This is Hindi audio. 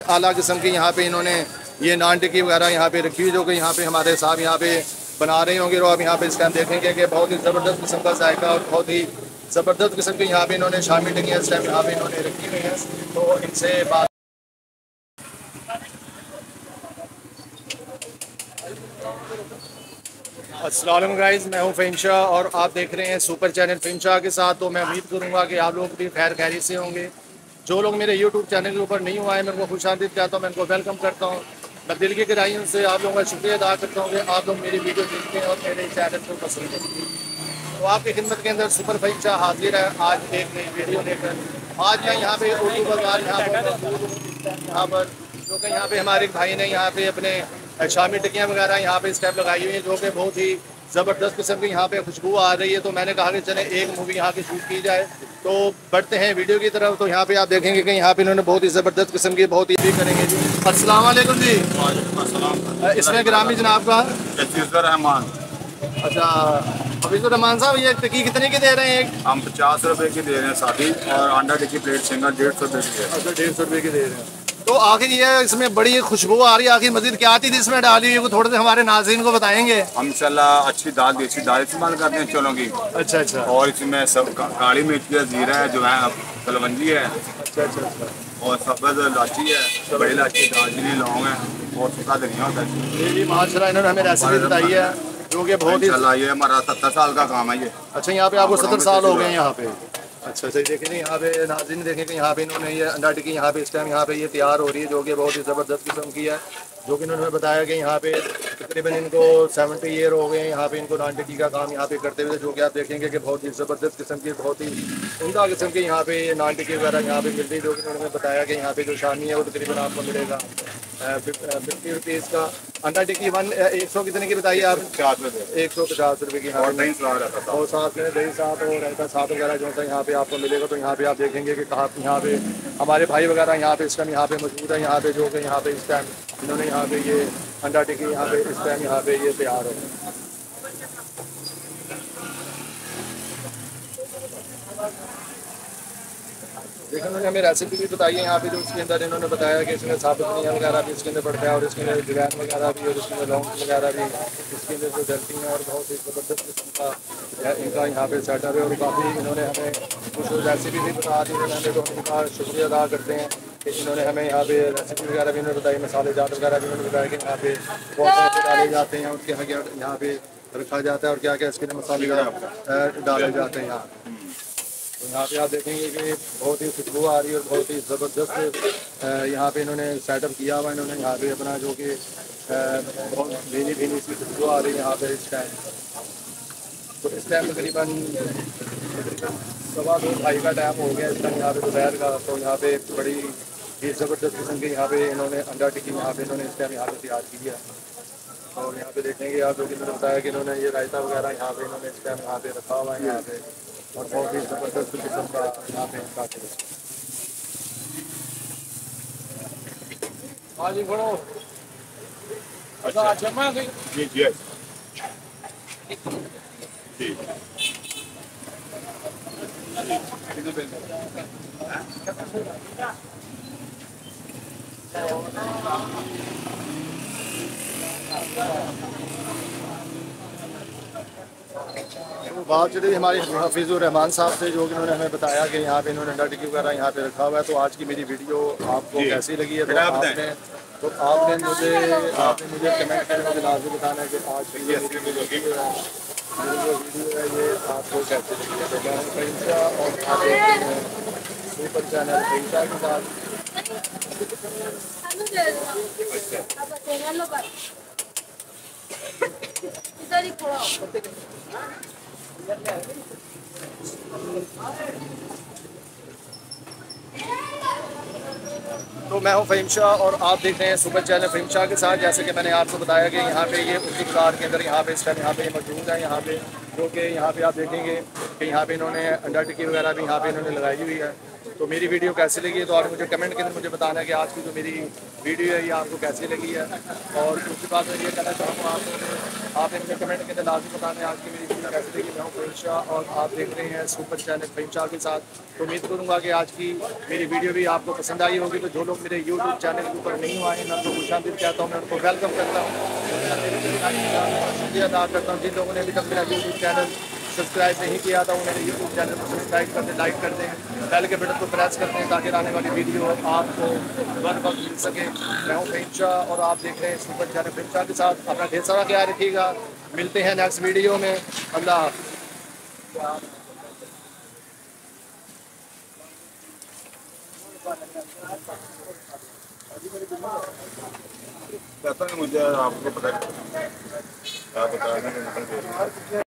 आला किस्म की यहाँ पे इन्होंने ये नान टिक्की वगैरह यहाँ पे रखी हुई, जो कि यहाँ पे हमारे साहब यहाँ पे बना रहे होंगे। और आप यहाँ पे इस टाइम देखेंगे कि बहुत ही ज़बरदस्त किस्म का जायका और बहुत ही ज़बरदस्त किस्म की यहाँ पे इन्होंने शामी टिक्कियाँ इस टाइम यहाँ पे इन्होंने रखी हुई हैं। तो इनसे बात अस्सलाम वालेकुम गाइस, मैं हूं फ़हीम शाह और आप देख रहे हैं सुपर चैनल फ़हीम शाह के साथ। तो मैं उम्मीद करूंगा कि आप लोग भी खैर खैरियत से होंगे। जो लोग मेरे यूट्यूब चैनल के ऊपर नहीं हुआ है, मैं उनको खुशामदीद कहता हूं, मैं उनको वेलकम करता हूं। मैं दिल की गहराइयों से आप लोगों का शुक्रिया अदा करता हूँ कि आप लोग मेरी वीडियो देखते हैं और मेरे चैनल को पसंद करते हैं। तो आपकी खिदमत के अंदर सुपर फ़हीम शाह हाजिर है आज एक नई वीडियो लेकर। आज मैं यहाँ पे उर्दू बाज़ार यहाँ पर जो कि यहाँ पे हमारे भाई ने यहाँ पे अपने शामी टिक्कियाँ वगैरह यहाँ पे स्टेप लगाई हुई हैं, जो कि बहुत ही ज़बरदस्त किस्म की यहाँ पे खुशबू आ रही है। तो मैंने कहा कि चले एक मूवी यहाँ की शूट की जाए। तो बढ़ते हैं वीडियो की तरफ। तो यहाँ पे आप देखेंगे कि यहाँ पे इन्होंने बहुत ही ज़बरदस्त किस्म की बहुत ही भी करेंगे जी। अस्सलाम वालेकुम जी। इसमें ग्रामी जनाब का हफीजुर रहमान। अच्छा, हफीजुर रहमान साहब, ये टिक्की कितने की दे रहे हैं? हम 50 रुपए की दे रहे हैं सादी, और अंडा टिक्की प्लेट सिंगल 150 रुपए की है। अच्छा, 150 रुपये की दे रहे हैं। तो आखिर ये इसमें बड़ी खुशबू आ रही है, आखिर मजीद क्या चीज़ इसमें डाली हुई है, थोड़े से हमारे नाज़रीन को बताएंगे? हम इंशाल्लाह अच्छी दाल, देसी दाल इस्तेमाल करते हैं चलों की। अच्छा अच्छा। और इसमें सब काली मिर्च है, जीरा है, जो है कलवंजी है, अच्छा अच्छा अच्छा। और सब्ज़ इलायची है, बड़ी इलायची, दालचीनी, लौंग है, और सूखा धनिया होता है। जी माशाल्लाह, इन्होंने हमें रेसिपी बताई है जो कि बहुत ही इंशाल्लाह ये हमारा 70 साल का काम है ये। अच्छा, यहाँ पे आपको 70 साल हो गए हैं यहाँ पे? अच्छा सही। देखें यहाँ पे नाज़रीन, देखें कि यहाँ पे इन्होंने ये अंडा टिक्की यहाँ पे इस टाइम यहाँ पे ये तैयार हो रही है, जो कि बहुत ही ज़बरदस्त किस्म की है। जो कि इन्होंने बताया कि यहाँ पे तकरीबन इनको 70 ईयर हो गए हैं यहाँ पे इनको नान टिक्की का काम यहाँ पे करते हुए, जो कि आप देखेंगे कि बहुत ही ज़बरदस्त किस्म की, बहुत ही उम्दा किस्म की यहाँ पे नान टिक्की वगैरह यहाँ पे मिलती है। जो कि उन्होंने बताया कि यहाँ पे जो शामी है वो तकरीबन आपको मिलेगा 50 रुपीज़ का। अंडा टिक्की 100 कितने की बताइए आप? 150 रुपये की। हाँ, और साथ में दही साथ और रायता साथ वगैरह जो है यहाँ पे आपको मिलेगा। तो यहाँ पे आप देखेंगे कि कहाँ यहाँ पे हमारे भाई वगैरह यहाँ पे इस टाइम यहाँ पे मौजूद है, यहाँ पे जो कि यहाँ पे इस टाइम इन्होंने यहाँ पे ये अंडा टिक्की यहाँ पे इस टाइम यहाँ पे ये तैयार है। देखिए उन्होंने हमें रेसिपी भी बताई है यहाँ पे, जो उसके अंदर इन्होंने बताया कि इसमें साबुत धनिया वगैरह भी इसके अंदर पड़ता है, और इसके अंदर जवैन वगैरह भी, और इसके अंदर लौंग वगैरह भी इसके अंदर जो डलती हैं, और बहुत ही ज़बरदस्त किस्म का इनका यहाँ पे सेटअप है। और काफ़ी इन्होंने हमें कुछ रेसिपी भी बता दी उन्होंने, तो हम इनका शुक्रिया अदा करते हैं कि इन्होंने हमें यहाँ पे रेसिपी वगैरह भी इन्होंने बताई, मसाले जात वगैरह भी उन्होंने बताया कि यहाँ पे बहुत डाले जाते हैं, उसके यहाँ पे रखा जाता है, और क्या क्या इसके लिए मसाले डाले जाते हैं यहाँ। तो यहाँ पे आप देखेंगे कि बहुत ही खुशबू आ रही है और बहुत ही ज़बरदस्त यहाँ पे इन्होंने सेटअप किया हुआ। इन्होंने यहाँ पे अपना जो कि बहुत भीनी भीनी सी खुशबू आ रही है यहाँ पे इस टाइम। तो इस टाइम तकरीबन 2:15 का टाइम हो गया इस टाइम यहाँ पे दोपहर का। तो यहाँ पे बड़ी ही ज़बरदस्त किस्म की यहाँ पे इन्होंने अंडा टिक्की यहाँ पे इन्होंने इस टाइम यहाँ पे तैयार की है। और यहाँ पे देखेंगे आप, जो कि मैंने बताया कि इन्होंने ये रायता वगैरह यहाँ पे इन्होंने इस टाइम यहाँ पे रखा हुआ है यहाँ पे, और बहुत ही ज़बरदस्त किस्म का यहाँ पे इनका जी बड़ो। अच्छा जमा गई जी जी जी। तो बात चली हमारे हफीजुर रहमान साहब से, जो कि उन्होंने हमें बताया कि यहाँ पे इन्होंने अंडा टिक्की वगैरह यहाँ पे रखा हुआ है। तो आज की मेरी वीडियो आपको कैसी लगी है? तो आपने मुझे कमेंट करके मुझे लाजमी बताना है कि आज की जो वीडियो है ये आपको कैसी लगी है। तो मैं फ़हीम शाह और आप देख रहे हैं सुपर चैनल फ़हीम शाह के साथ। तो मैं हूं फ़हीम शाह और आप देख रहे हैं सुपर चैनल फ़हीम शाह के साथ। जैसे कि मैंने आपको बताया कि यहाँ पे ये उर्दू बाज़ार के अंदर यहाँ पे इस टाइम यहाँ पे मौजूद है यहाँ पे, जो कि यहाँ पे आप देखेंगे कि यहाँ पे इन्होंने अंडा टिक्की वगैरह भी यहाँ पे इन्होंने लगाई हुई है। तो मेरी वीडियो कैसी लगी है तो आपने मुझे कमेंट के अंदर मुझे बताना है कि आज की जो मेरी वीडियो है ये आपको कैसी लगी है। और उसके बाद मैं ये कहना चाहूँगा आप इनके कमेंट के अंदर लाजमी बताने आज की मेरी वीडियो कैसी लगी। मैं हूं फहीम शाह और आप देख रहे हैं सुपर चैनल फहीम शाह के साथ। तो उम्मीद करूंगा कि आज की मेरी वीडियो भी आपको पसंद आई होगी। तो जो लोग मेरे यूट्यूब चैनल के ऊपर नहीं आए मैं उनको खुशामदीद कहता हूँ, मैं उनको वेलकम करता हूँ, शुक्रिया अदा करता हूँ। जिन लोगों ने अभी तक मेरा यूट्यूब चैनल सब्सक्राइब नहीं किया था वो मेरे यूट्यूब चैनल को सब्सक्राइब कर दें, लाइक कर दें, बेल के बटन को प्रेस कर दें ताकि आने वाली वीडियो आपको बर वक्त मिल सके। मैं हूं फहीम शाह और आप देख रहे हैं सुपर चैनल फहीम शाह के साथ। अपना ढेर सारा ख्याल रखिएगा, मिलते हैं नेक्स्ट वीडियो में। अल्लाह हाफ़िज़। कहता है मुझे आपको पता क्या बताया